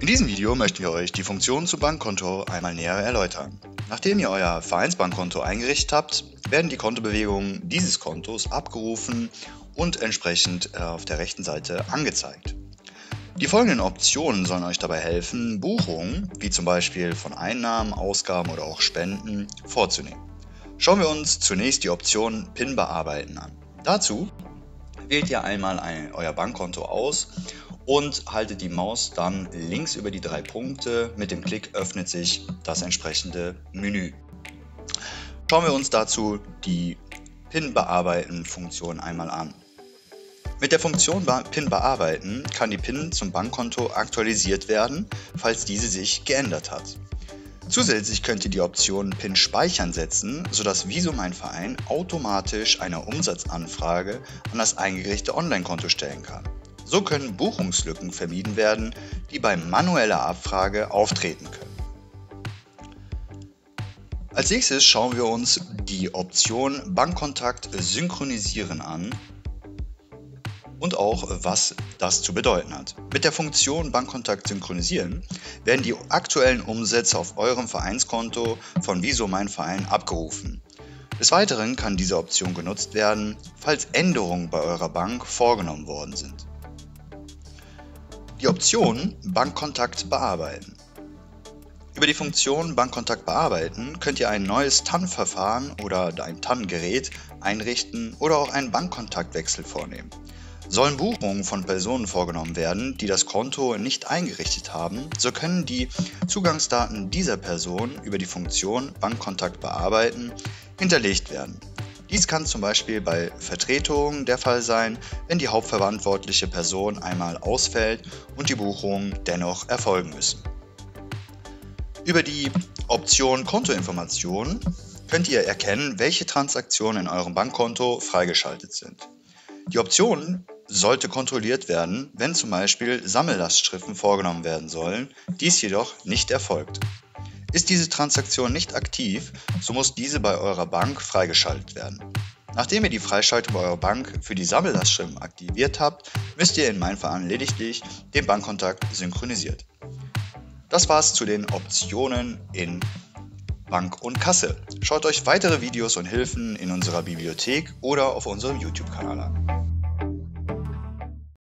diesem Video möchten wir euch die Funktionen zum Bankkonto einmal näher erläutern. Nachdem ihr euer Vereinsbankkonto eingerichtet habt, werden die Kontobewegungen dieses Kontos abgerufen und entsprechend auf der rechten Seite angezeigt. Die folgenden Optionen sollen euch dabei helfen, Buchungen, wie zum Beispiel von Einnahmen, Ausgaben oder auch Spenden, vorzunehmen. Schauen wir uns zunächst die Option PIN bearbeiten an. Dazu wählt ihr einmal euer Bankkonto aus und haltet die Maus dann links über die 3 Punkte. Mit dem Klick öffnet sich das entsprechende Menü. Schauen wir uns dazu die PIN bearbeiten Funktion einmal an. Mit der Funktion PIN bearbeiten kann die PIN zum Bankkonto aktualisiert werden, falls diese sich geändert hat. Zusätzlich könnt ihr die Option PIN speichern setzen, sodass Visum Mein Verein automatisch eine Umsatzanfrage an das eingerichtete Online-Konto stellen kann. So können Buchungslücken vermieden werden, die bei manueller Abfrage auftreten können. Als nächstes schauen wir uns die Option Bankkontakt synchronisieren an und auch, was das zu bedeuten hat. Mit der Funktion Bankkontakt synchronisieren werden die aktuellen Umsätze auf eurem Vereinskonto von Visum Mein Verein abgerufen. Des Weiteren kann diese Option genutzt werden, falls Änderungen bei eurer Bank vorgenommen worden sind. Die Option Bankkontakt bearbeiten. Über die Funktion Bankkontakt bearbeiten könnt ihr ein neues TAN-Verfahren oder ein TAN-Gerät einrichten oder auch einen Bankkontaktwechsel vornehmen. Sollen Buchungen von Personen vorgenommen werden, die das Konto nicht eingerichtet haben, so können die Zugangsdaten dieser Person über die Funktion Bankkontakt bearbeiten hinterlegt werden. Dies kann zum Beispiel bei Vertretungen der Fall sein, wenn die hauptverantwortliche Person einmal ausfällt und die Buchungen dennoch erfolgen müssen. Über die Option Kontoinformationen könnt ihr erkennen, welche Transaktionen in eurem Bankkonto freigeschaltet sind. Die Option sollte kontrolliert werden, wenn zum Beispiel Sammellastschriften vorgenommen werden sollen, dies jedoch nicht erfolgt. Ist diese Transaktion nicht aktiv, so muss diese bei eurer Bank freigeschaltet werden. Nachdem ihr die Freischaltung bei eurer Bank für die Sammellastschriften aktiviert habt, müsst ihr in Mein Verein lediglich den Bankkontakt synchronisiert. Das war's zu den Optionen in Bank und Kasse. Schaut euch weitere Videos und Hilfen in unserer Bibliothek oder auf unserem YouTube-Kanal an.